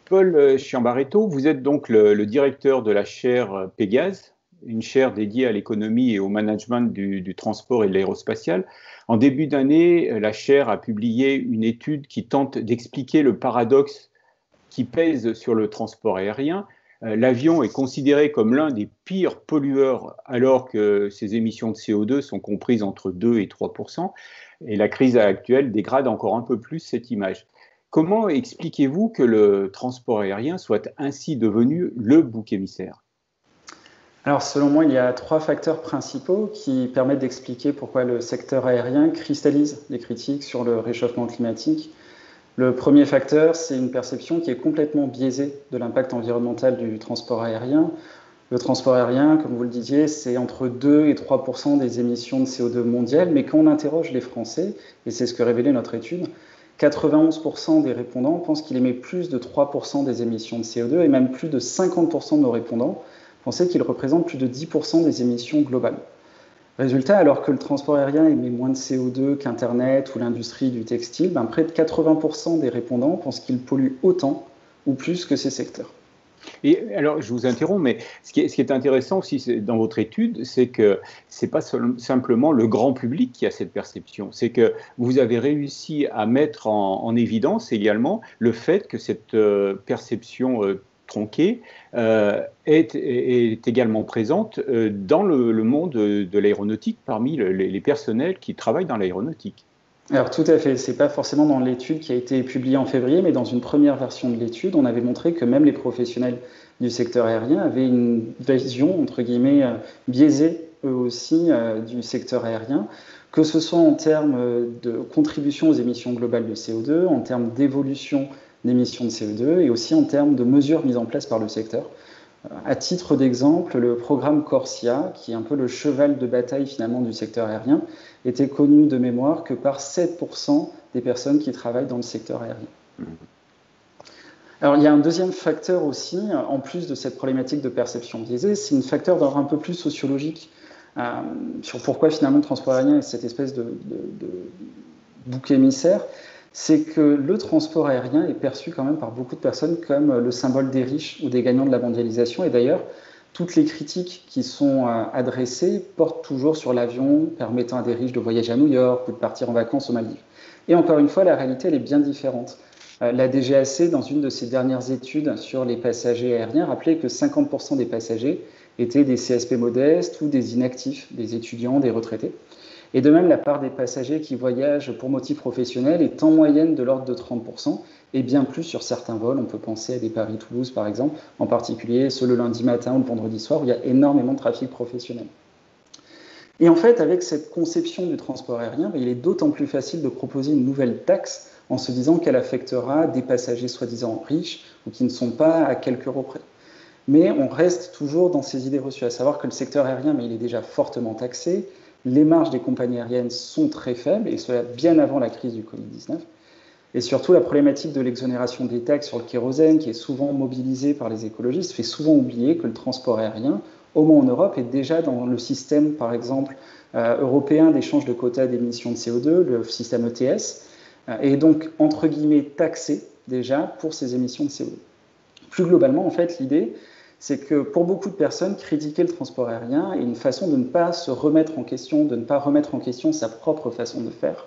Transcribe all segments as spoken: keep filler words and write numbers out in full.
Paul Chiambaretto, vous êtes donc le, le directeur de la chaire Pégase, une chaire dédiée à l'économie et au management du, du transport et de l'aérospatial. En début d'année, la chaire a publié une étude qui tente d'expliquer le paradoxe qui pèse sur le transport aérien. Euh, L'avion est considéré comme l'un des pires pollueurs alors que ses émissions de C O deux sont comprises entre deux et trois pour cent. Et la crise actuelle dégrade encore un peu plus cette image. Comment expliquez-vous que le transport aérien soit ainsi devenu le bouc émissaire? Alors, selon moi, il y a trois facteurs principaux qui permettent d'expliquer pourquoi le secteur aérien cristallise les critiques sur le réchauffement climatique. Le premier facteur, c'est une perception qui est complètement biaisée de l'impact environnemental du transport aérien. Le transport aérien, comme vous le disiez, c'est entre deux et trois pour cent des émissions de C O deux mondiales, mais quand on interroge les Français, et c'est ce que révélait notre étude, quatre-vingt-onze pour cent des répondants pensent qu'il émet plus de trois pour cent des émissions de C O deux, et même plus de cinquante pour cent de nos répondants pensaient qu'il représente plus de dix pour cent des émissions globales. Résultat, alors que le transport aérien émet moins de C O deux qu'Internet ou l'industrie du textile, ben près de quatre-vingts pour cent des répondants pensent qu'il pollue autant ou plus que ces secteurs. Et alors, je vous interromps, mais ce qui est, ce qui est intéressant aussi dans votre étude, c'est que ce n'est pas simplement le grand public qui a cette perception, c'est que vous avez réussi à mettre en, en évidence également le fait que cette euh, perception euh, tronquée euh, est, est, également présente euh, dans le, le monde de l'aéronautique, parmi le, les, les personnels qui travaillent dans l'aéronautique. Alors tout à fait, c'est pas forcément dans l'étude qui a été publiée en février, mais dans une première version de l'étude, on avait montré que même les professionnels du secteur aérien avaient une vision, entre guillemets, biaisée, eux aussi, euh, du secteur aérien, que ce soit en termes de contribution aux émissions globales de C O deux, en termes d'évolution d'émissions de C O deux, et aussi en termes de mesures mises en place par le secteur. À titre d'exemple, le programme Corsia, qui est un peu le cheval de bataille finalement du secteur aérien, était connu de mémoire que par sept pour cent des personnes qui travaillent dans le secteur aérien. Alors il y a un deuxième facteur aussi, en plus de cette problématique de perception biaisée, c'est un facteur d'ordre un peu plus sociologique euh, sur pourquoi finalement le transport aérien est cette espèce de, de, de bouc émissaire. C'est que le transport aérien est perçu quand même par beaucoup de personnes comme le symbole des riches ou des gagnants de la mondialisation. Et d'ailleurs, toutes les critiques qui sont adressées portent toujours sur l'avion permettant à des riches de voyager à New York ou de partir en vacances aux Maldives. Et encore une fois, la réalité, elle est bien différente. La D G A C, dans une de ses dernières études sur les passagers aériens, rappelait que cinquante pour cent des passagers étaient des C S P modestes ou des inactifs, des étudiants, des retraités. Et de même, la part des passagers qui voyagent pour motif professionnel est en moyenne de l'ordre de trente pour cent, et bien plus sur certains vols. On peut penser à des Paris-Toulouse, par exemple, en particulier ceux le lundi matin ou le vendredi soir, où il y a énormément de trafic professionnel. Et en fait, avec cette conception du transport aérien, il est d'autant plus facile de proposer une nouvelle taxe en se disant qu'elle affectera des passagers soi-disant riches ou qui ne sont pas à quelques euros près. Mais on reste toujours dans ces idées reçues, à savoir que le secteur aérien, mais il est déjà fortement taxé. Les marges des compagnies aériennes sont très faibles, et cela bien avant la crise du Covid dix-neuf. Et surtout, la problématique de l'exonération des taxes sur le kérosène, qui est souvent mobilisée par les écologistes, fait souvent oublier que le transport aérien, au moins en Europe, est déjà dans le système, par exemple, euh, européen d'échange de quotas d'émissions de C O deux, le système E T S, euh, et donc, entre guillemets, taxé déjà pour ces émissions de C O deux. Plus globalement, en fait, l'idée, c'est que pour beaucoup de personnes, critiquer le transport aérien est une façon de ne pas se remettre en question, de ne pas remettre en question sa propre façon de faire.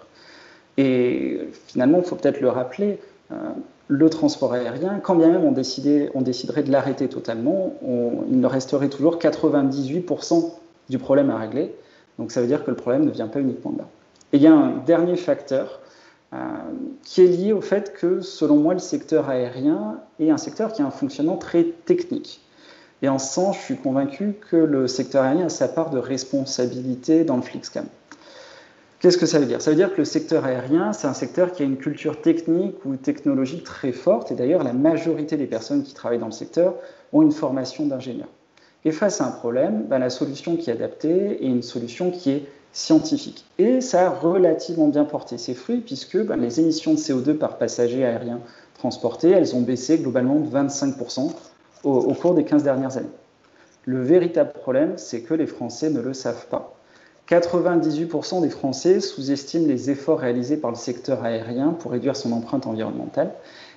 Et finalement, il faut peut-être le rappeler, euh, le transport aérien, quand bien même on, décidait, on déciderait de l'arrêter totalement, on, il ne resterait toujours quatre-vingt-dix-huit pour cent du problème à régler. Donc ça veut dire que le problème ne vient pas uniquement de là. Et il y a un dernier facteur euh, qui est lié au fait que, selon moi, le secteur aérien est un secteur qui a un fonctionnement très technique. Et en ce sens, je suis convaincu que le secteur aérien a sa part de responsabilité dans le FlixCam. Qu'est-ce que ça veut dire? Ça veut dire que le secteur aérien, c'est un secteur qui a une culture technique ou technologique très forte, et d'ailleurs, la majorité des personnes qui travaillent dans le secteur ont une formation d'ingénieur. Et face à un problème, ben, la solution qui est adaptée est une solution qui est scientifique. Et ça a relativement bien porté ses fruits, puisque ben, les émissions de C O deux par passager aérien transporté, elles ont baissé globalement de vingt-cinq pour cent au, au cours des quinze dernières années. Le véritable problème, c'est que les Français ne le savent pas. quatre-vingt-dix-huit pour cent des Français sous-estiment les efforts réalisés par le secteur aérien pour réduire son empreinte environnementale.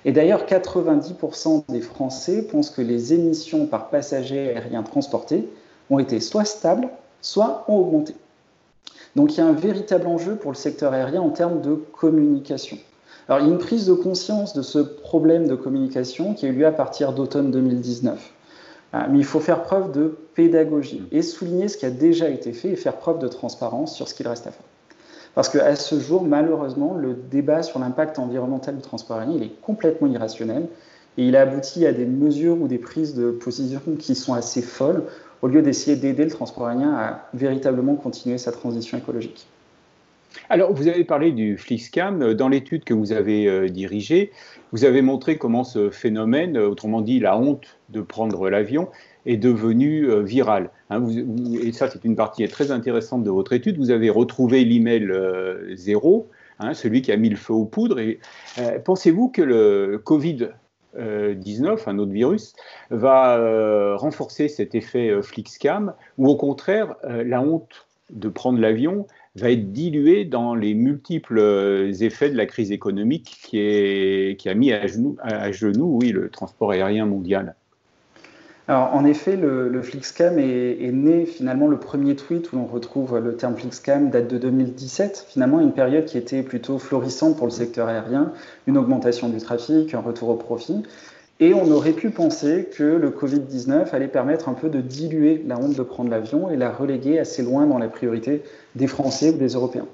Et d'ailleurs, quatre-vingt-dix pour cent des Français pensent que les émissions par passager aérien transporté ont été soit stables, soit ont augmenté. Donc il y a un véritable enjeu pour le secteur aérien en termes de communication. Alors il y a une prise de conscience de ce problème de communication qui a eu lieu à partir d'automne deux mille dix-neuf. Mais il faut faire preuve de pédagogie et souligner ce qui a déjà été fait et faire preuve de transparence sur ce qu'il reste à faire. Parce qu'à ce jour, malheureusement, le débat sur l'impact environnemental du transport aérien il est complètement irrationnel et il a abouti à des mesures ou des prises de position qui sont assez folles au lieu d'essayer d'aider le transport aérien à véritablement continuer sa transition écologique. Alors, vous avez parlé du Flixcam. Dans l'étude que vous avez euh, dirigée, vous avez montré comment ce phénomène, autrement dit la honte de prendre l'avion, est devenu euh, viral. Hein, vous, vous, et ça, c'est une partie très intéressante de votre étude. Vous avez retrouvé l'email euh, zéro, hein, celui qui a mis le feu aux poudres. Et, euh, pensez-vous que le Covid dix-neuf, un autre virus, va euh, renforcer cet effet euh, Flixcam, ou au contraire, euh, la honte de prendre l'avion va être diluée dans les multiples effets de la crise économique qui, est, qui a mis à genoux, à genoux oui, le transport aérien mondial? Alors, en effet, le, le Flixcam est, est né, finalement, le premier tweet où l'on retrouve le terme Flixcam date de deux mille dix-sept, finalement une période qui était plutôt florissante pour le secteur aérien, une augmentation du trafic, un retour au profit. Et on aurait pu penser que le Covid dix-neuf allait permettre un peu de diluer la honte de prendre l'avion et la reléguer assez loin dans la priorité des Français ou des Européens.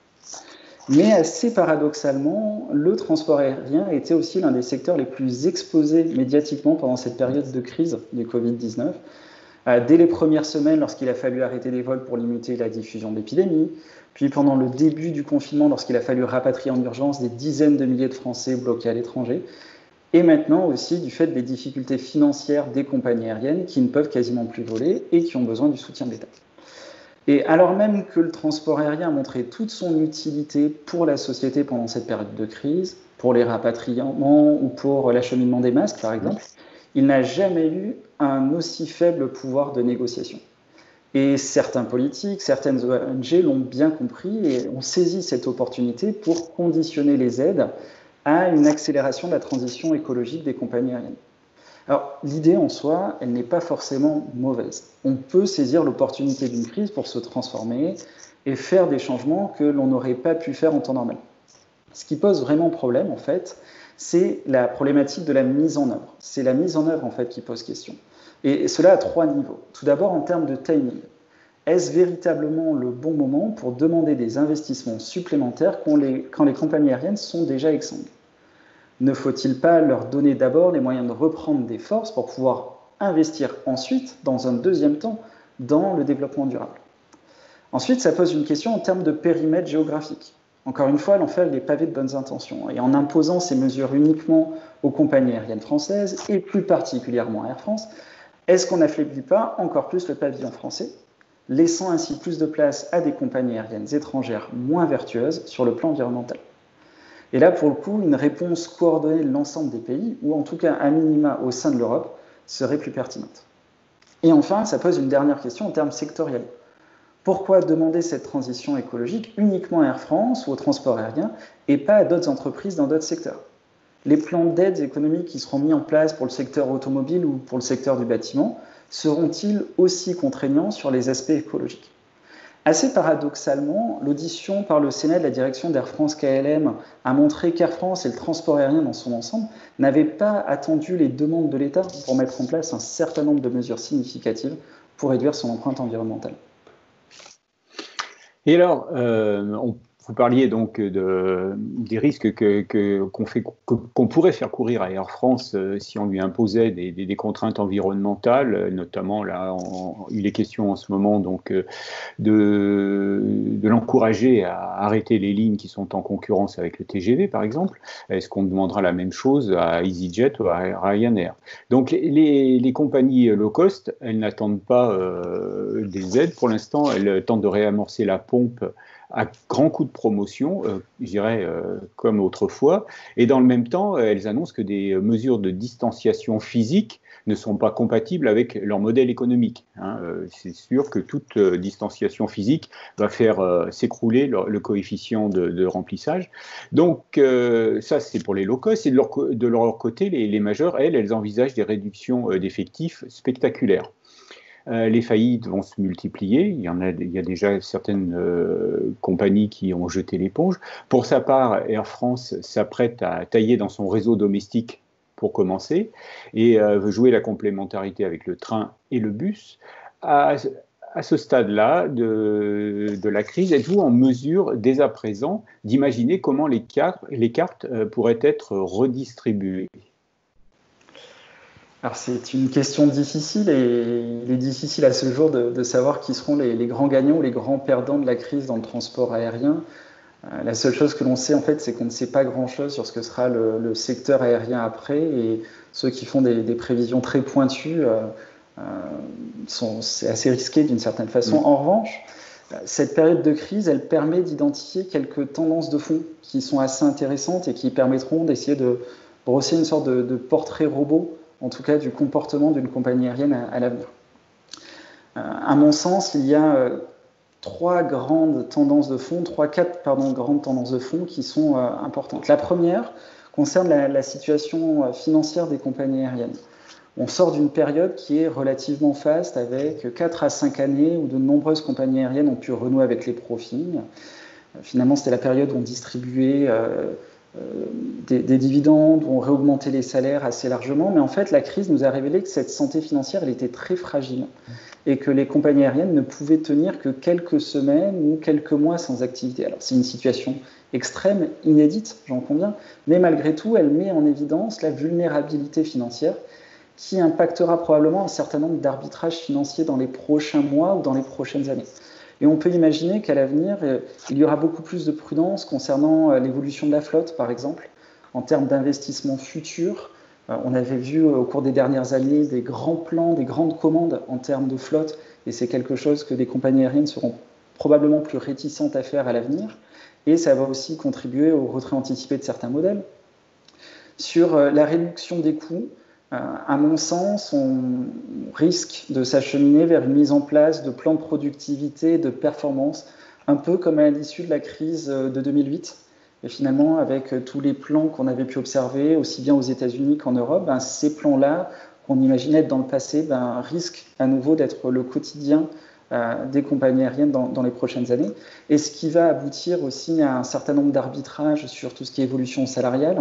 Mais assez paradoxalement, le transport aérien était aussi l'un des secteurs les plus exposés médiatiquement pendant cette période de crise du Covid dix-neuf. Dès les premières semaines, lorsqu'il a fallu arrêter les vols pour limiter la diffusion de l'épidémie, puis pendant le début du confinement, lorsqu'il a fallu rapatrier en urgence des dizaines de milliers de Français bloqués à l'étranger, et maintenant aussi du fait des difficultés financières des compagnies aériennes qui ne peuvent quasiment plus voler et qui ont besoin du soutien de l'État. Et alors même que le transport aérien a montré toute son utilité pour la société pendant cette période de crise, pour les rapatriements ou pour l'acheminement des masques par exemple, il n'a jamais eu un aussi faible pouvoir de négociation. Et certains politiques, certaines O N G l'ont bien compris et ont saisi cette opportunité pour conditionner les aides à une accélération de la transition écologique des compagnies aériennes. Alors, l'idée en soi, elle n'est pas forcément mauvaise. On peut saisir l'opportunité d'une crise pour se transformer et faire des changements que l'on n'aurait pas pu faire en temps normal. Ce qui pose vraiment problème, en fait, c'est la problématique de la mise en œuvre. C'est la mise en œuvre, en fait, qui pose question. Et cela à trois niveaux. Tout d'abord, en termes de timing. Est-ce véritablement le bon moment pour demander des investissements supplémentaires quand les, quand les compagnies aériennes sont déjà exsangues ? Ne faut-il pas leur donner d'abord les moyens de reprendre des forces pour pouvoir investir ensuite, dans un deuxième temps, dans le développement durable? Ensuite, ça pose une question en termes de périmètre géographique. Encore une fois, l'enfer est pavé de bonnes intentions. Et en imposant ces mesures uniquement aux compagnies aériennes françaises, et plus particulièrement à Air France, est-ce qu'on n'affaiblit pas encore plus le pavillon français, laissant ainsi plus de place à des compagnies aériennes étrangères moins vertueuses sur le plan environnemental? Et là, pour le coup, une réponse coordonnée de l'ensemble des pays, ou en tout cas à minima au sein de l'Europe, serait plus pertinente. Et enfin, ça pose une dernière question en termes sectoriels. Pourquoi demander cette transition écologique uniquement à Air France ou au transport aérien et pas à d'autres entreprises dans d'autres secteurs? Les plans d'aide économiques qui seront mis en place pour le secteur automobile ou pour le secteur du bâtiment seront-ils aussi contraignants sur les aspects écologiques? Assez paradoxalement, l'audition par le Sénat de la direction d'Air France K L M a montré qu'Air France et le transport aérien dans son ensemble n'avaient pas attendu les demandes de l'État pour mettre en place un certain nombre de mesures significatives pour réduire son empreinte environnementale. Et alors, euh, on, vous parliez donc de, des risques que, que, qu'on, fait, que, qu'on pourrait faire courir à Air France euh, si on lui imposait des, des, des contraintes environnementales, notamment là, on, il est question en ce moment donc euh, de, de l'encourager à arrêter les lignes qui sont en concurrence avec le T G V, par exemple. Est-ce qu'on demandera la même chose à EasyJet ou à Ryanair? Donc les, les compagnies low cost, elles n'attendent pas euh, des aides pour l'instant, elles tentent de réamorcer la pompe à grands coups de promotion, euh, je dirais euh, comme autrefois, et dans le même temps, elles annoncent que des mesures de distanciation physique ne sont pas compatibles avec leur modèle économique. Hein. Euh, c'est sûr que toute euh, distanciation physique va faire euh, s'écrouler le, le coefficient de, de remplissage. Donc euh, ça, c'est pour les low cost. Et de leur, de leur côté, les, les majeures, elles, elles envisagent des réductions euh, d'effectifs spectaculaires. Euh, les faillites vont se multiplier. Il y en a, il y a déjà certaines euh, compagnies qui ont jeté l'éponge. Pour sa part, Air France s'apprête à tailler dans son réseau domestique pour commencer et euh, veut jouer la complémentarité avec le train et le bus. À, à ce stade-là de, de la crise, êtes-vous en mesure, dès à présent, d'imaginer comment les cartes, les cartes euh, pourraient être redistribuées ? Alors c'est une question difficile et il est difficile à ce jour de, de savoir qui seront les, les grands gagnants ou les grands perdants de la crise dans le transport aérien. Euh, la seule chose que l'on sait en fait, c'est qu'on ne sait pas grand-chose sur ce que sera le, le secteur aérien après, et ceux qui font des, des prévisions très pointues, euh, euh, sont, c'est assez risqué d'une certaine façon. En revanche, cette période de crise, elle permet d'identifier quelques tendances de fond qui sont assez intéressantes et qui permettront d'essayer de brosser une sorte de, de portrait robot, en tout cas du comportement d'une compagnie aérienne à, à l'avenir. Euh, à mon sens, il y a euh, trois grandes tendances de fond, trois, quatre pardon, grandes tendances de fond qui sont euh, importantes. La première concerne la, la situation financière des compagnies aériennes. On sort d'une période qui est relativement faste, avec quatre à cinq années où de nombreuses compagnies aériennes ont pu renouer avec les profits. Finalement, c'était la période où on distribuait euh, euh, des, des dividendes, où on réaugmentait les salaires assez largement. Mais en fait, la crise nous a révélé que cette santé financière, elle était très fragile et que les compagnies aériennes ne pouvaient tenir que quelques semaines ou quelques mois sans activité. Alors, c'est une situation extrême, inédite, j'en conviens, mais malgré tout, elle met en évidence la vulnérabilité financière qui impactera probablement un certain nombre d'arbitrages financiers dans les prochains mois ou dans les prochaines années. Et on peut imaginer qu'à l'avenir, il y aura beaucoup plus de prudence concernant l'évolution de la flotte, par exemple, en termes d'investissement futur. On avait vu au cours des dernières années des grands plans, des grandes commandes en termes de flotte, et c'est quelque chose que des compagnies aériennes seront probablement plus réticentes à faire à l'avenir, et ça va aussi contribuer au retrait anticipé de certains modèles. Sur la réduction des coûts, à mon sens, on risque de s'acheminer vers une mise en place de plans de productivité, de performance, un peu comme à l'issue de la crise de deux mille huit. Et finalement, avec tous les plans qu'on avait pu observer, aussi bien aux États-Unis qu'en Europe, ben, ces plans-là, qu'on imaginait être dans le passé, ben, risquent à nouveau d'être le quotidien euh, des compagnies aériennes dans, dans les prochaines années. Et ce qui va aboutir aussi à un certain nombre d'arbitrages sur tout ce qui est évolution salariale,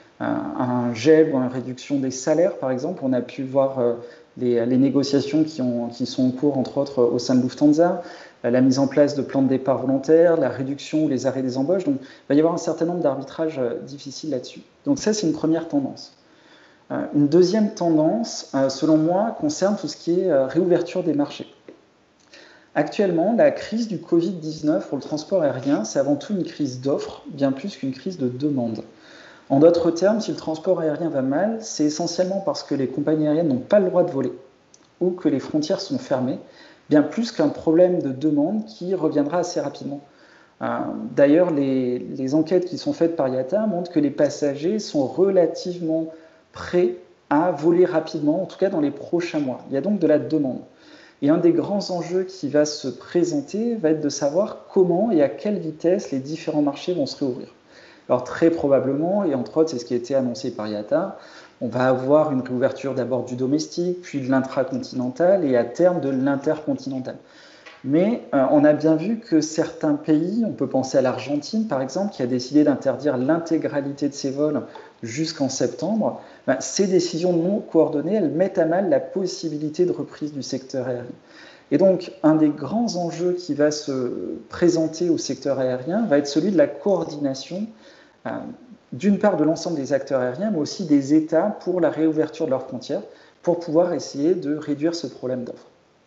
un gel ou une réduction des salaires, par exemple. On a pu voir euh, les, les négociations qui, ont, qui sont en cours, entre autres, au sein de Lufthansa, euh, la mise en place de plans de départ volontaires, la réduction ou les arrêts des embauches. Donc, il va y avoir un certain nombre d'arbitrages euh, difficiles là-dessus. Donc ça, c'est une première tendance. Euh, une deuxième tendance, euh, selon moi, concerne tout ce qui est euh, réouverture des marchés. Actuellement, la crise du covid dix-neuf pour le transport aérien, c'est avant tout une crise d'offres, bien plus qu'une crise de demande. En d'autres termes, si le transport aérien va mal, c'est essentiellement parce que les compagnies aériennes n'ont pas le droit de voler ou que les frontières sont fermées, bien plus qu'un problème de demande qui reviendra assez rapidement. Euh, d'ailleurs, les, les enquêtes qui sont faites par I A T A montrent que les passagers sont relativement prêts à voler rapidement, en tout cas dans les prochains mois. Il y a donc de la demande. Et un des grands enjeux qui va se présenter va être de savoir comment et à quelle vitesse les différents marchés vont se réouvrir. Alors très probablement, et entre autres c'est ce qui a été annoncé par I A T A, on va avoir une réouverture d'abord du domestique, puis de l'intracontinental et à terme de l'intercontinental. Mais euh, on a bien vu que certains pays, on peut penser à l'Argentine par exemple, qui a décidé d'interdire l'intégralité de ses vols jusqu'en septembre, ben, ces décisions non coordonnées, elles mettent à mal la possibilité de reprise du secteur aérien. Et donc, un des grands enjeux qui va se présenter au secteur aérien va être celui de la coordination Euh, d'une part de l'ensemble des acteurs aériens, mais aussi des États pour la réouverture de leurs frontières, pour pouvoir essayer de réduire ce problème d'offre.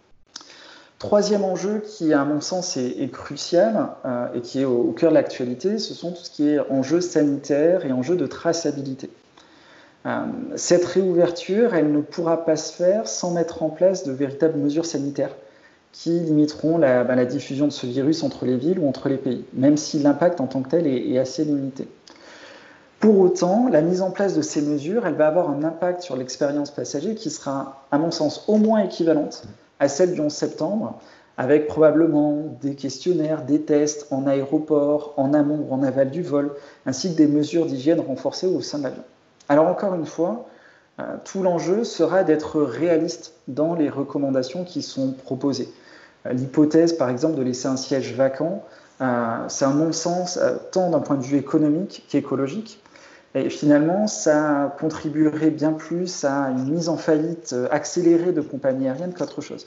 Troisième enjeu qui, à mon sens, est, est crucial euh, et qui est au, au cœur de l'actualité, ce sont tout ce qui est enjeux sanitaires et enjeux de traçabilité. Euh, cette réouverture, elle ne pourra pas se faire sans mettre en place de véritables mesures sanitaires qui limiteront la, bah, la diffusion de ce virus entre les villes ou entre les pays, même si l'impact en tant que tel est, est assez limité. Pour autant, la mise en place de ces mesures, elle va avoir un impact sur l'expérience passager qui sera, à mon sens, au moins équivalente à celle du onze septembre, avec probablement des questionnaires, des tests en aéroport, en amont ou en aval du vol, ainsi que des mesures d'hygiène renforcées au sein de l'avion. Alors encore une fois, euh, tout l'enjeu sera d'être réaliste dans les recommandations qui sont proposées. Euh, l'hypothèse, par exemple, de laisser un siège vacant, euh, c'est un non-sens euh, tant d'un point de vue économique qu'écologique. Et finalement, ça contribuerait bien plus à une mise en faillite accélérée de compagnies aériennes qu'autre chose.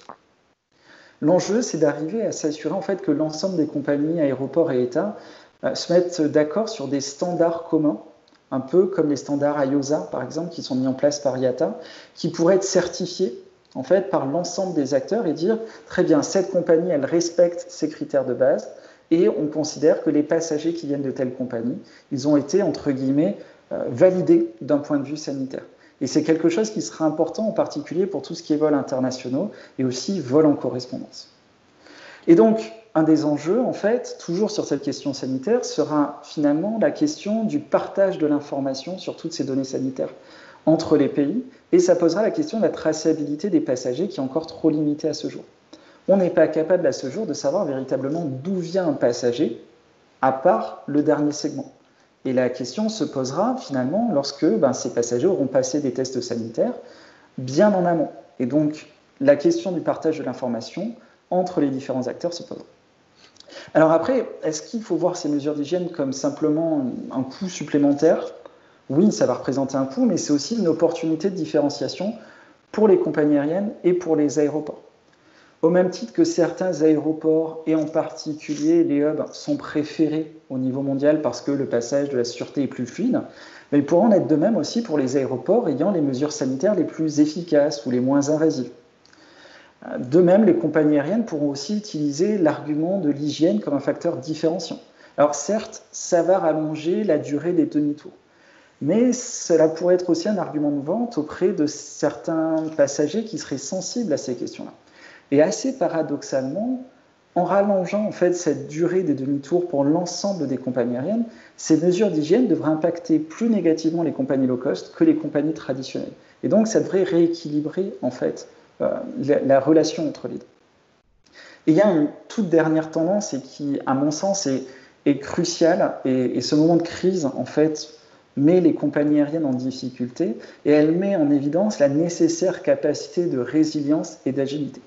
L'enjeu, c'est d'arriver à s'assurer en fait que l'ensemble des compagnies, aéroports et États euh, se mettent d'accord sur des standards communs, un peu comme les standards I O S A, par exemple, qui sont mis en place par I A T A, qui pourraient être certifiés en fait par l'ensemble des acteurs et dire très bien, cette compagnie, elle respecte ces critères de base et on considère que les passagers qui viennent de telle compagnie, ils ont été entre guillemets euh, validés d'un point de vue sanitaire. Et c'est quelque chose qui sera important en particulier pour tout ce qui est vols internationaux et aussi vols en correspondance. Et donc, un des enjeux, en fait, toujours sur cette question sanitaire, sera finalement la question du partage de l'information sur toutes ces données sanitaires entre les pays, et ça posera la question de la traçabilité des passagers qui est encore trop limitée à ce jour. On n'est pas capable à ce jour de savoir véritablement d'où vient un passager, à part le dernier segment. Et la question se posera finalement lorsque ben, ces passagers auront passé des tests sanitaires bien en amont. Et donc, la question du partage de l'information entre les différents acteurs se posera. Alors après, est-ce qu'il faut voir ces mesures d'hygiène comme simplement un coût supplémentaire ? Oui, ça va représenter un coût, mais c'est aussi une opportunité de différenciation pour les compagnies aériennes et pour les aéroports. Au même titre que certains aéroports, et en particulier les hubs, sont préférés au niveau mondial parce que le passage de la sûreté est plus fluide, mais il pourra en être de même aussi pour les aéroports ayant les mesures sanitaires les plus efficaces ou les moins invasives. De même, les compagnies aériennes pourront aussi utiliser l'argument de l'hygiène comme un facteur différenciant. Alors certes, ça va rallonger la durée des demi-tours, mais cela pourrait être aussi un argument de vente auprès de certains passagers qui seraient sensibles à ces questions-là. Et assez paradoxalement, en rallongeant en fait cette durée des demi-tours pour l'ensemble des compagnies aériennes, ces mesures d'hygiène devraient impacter plus négativement les compagnies low cost que les compagnies traditionnelles. Et donc, ça devrait rééquilibrer en fait euh, la, la relation entre les deux. Et il y a une toute dernière tendance et qui, à mon sens, est, est cruciale. Et, et ce moment de crise, en fait, met les compagnies aériennes en difficulté et elle met en évidence la nécessaire capacité de résilience et d'agilité.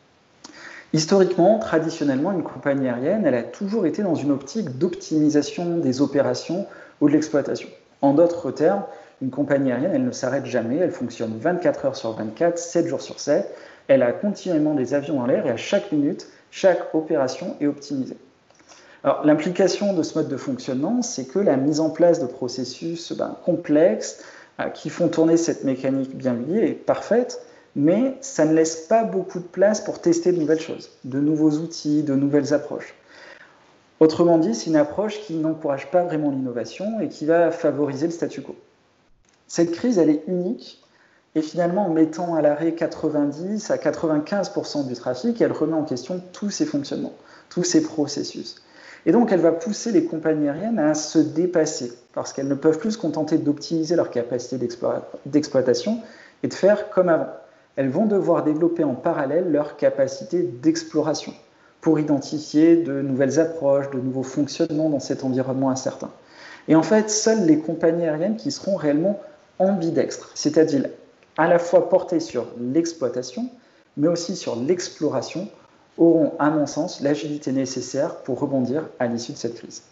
Historiquement, traditionnellement, une compagnie aérienne, elle a toujours été dans une optique d'optimisation des opérations ou de l'exploitation. En d'autres termes, une compagnie aérienne, elle ne s'arrête jamais, elle fonctionne vingt-quatre heures sur vingt-quatre, sept jours sur sept, elle a continuellement des avions en l'air et à chaque minute, chaque opération est optimisée. Alors, l'implication de ce mode de fonctionnement, c'est que la mise en place de processus ben, complexes euh, qui font tourner cette mécanique bien liée est parfaite, mais ça ne laisse pas beaucoup de place pour tester de nouvelles choses, de nouveaux outils, de nouvelles approches. Autrement dit, c'est une approche qui n'encourage pas vraiment l'innovation et qui va favoriser le statu quo. Cette crise, elle est unique, et finalement, en mettant à l'arrêt quatre-vingt-dix à quatre-vingt-quinze pour cent du trafic, elle remet en question tous ces fonctionnements, tous ces processus. Et donc, elle va pousser les compagnies aériennes à se dépasser, parce qu'elles ne peuvent plus se contenter d'optimiser leur capacité d'exploitation et de faire comme avant. Elles vont devoir développer en parallèle leur capacité d'exploration pour identifier de nouvelles approches, de nouveaux fonctionnements dans cet environnement incertain. Et en fait, seules les compagnies aériennes qui seront réellement ambidextres, c'est-à-dire à la fois portées sur l'exploitation, mais aussi sur l'exploration, auront, à mon sens, l'agilité nécessaire pour rebondir à l'issue de cette crise.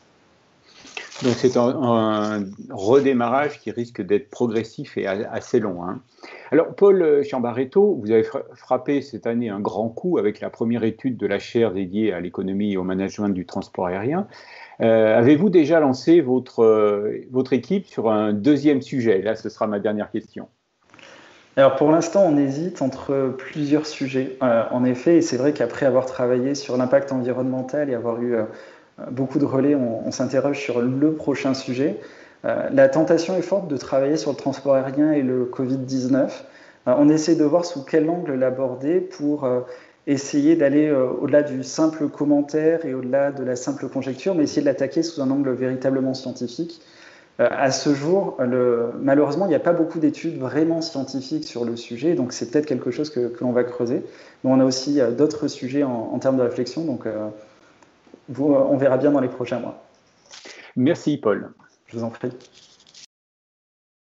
Donc c'est un, un redémarrage qui risque d'être progressif et assez long. Hein. Alors Paul Chiambaretto, vous avez frappé cette année un grand coup avec la première étude de la chaire dédiée à l'économie et au management du transport aérien. Euh, avez-vous déjà lancé votre, euh, votre équipe sur un deuxième sujet? Là, ce sera ma dernière question. Alors pour l'instant, on hésite entre plusieurs sujets. Euh, en effet, et c'est vrai qu'après avoir travaillé sur l'impact environnemental et avoir eu euh, beaucoup de relais, on, on s'interroge sur le prochain sujet. Euh, la tentation est forte de travailler sur le transport aérien et le covid dix-neuf. Euh, on essaie de voir sous quel angle l'aborder pour euh, essayer d'aller euh, au-delà du simple commentaire et au-delà de la simple conjecture, mais essayer de l'attaquer sous un angle véritablement scientifique. Euh, à ce jour, le, malheureusement, il n'y a pas beaucoup d'études vraiment scientifiques sur le sujet, donc c'est peut-être quelque chose que, que l'on va creuser. Mais on a aussi euh, d'autres sujets en, en termes de réflexion, donc euh, vous, on verra bien dans les prochains mois. Merci Paul. Je vous en prie.